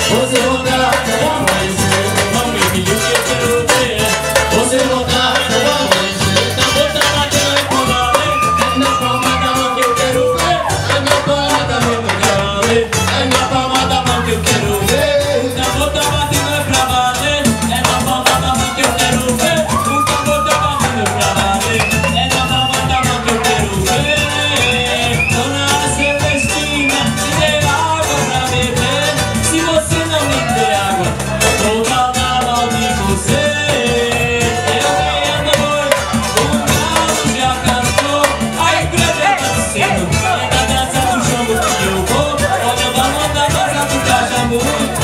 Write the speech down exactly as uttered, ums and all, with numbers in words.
Você voltar, não vai amanhecer. Não me pediu que eu quero ver. Você voltar, não vai amanhecer. Na bota batendo é pra valer. É na palma da mão que eu quero ver. É na palma da mão que eu quero ver. É na palma da mão que eu quero ver. Na bota batendo é pra valer. É na palma da mão que eu quero ver. O tambor tá batendo pra valer. É na palma da mão que eu quero ver. Dona Celestina, me dê água pra beber. Se você não me der água, vou falar mal de você. Eu ganhei a noite, o galo já cantou. A igreja tá descendo, é da dança do jogo que eu vou. Olha da mão da dança do cajambu.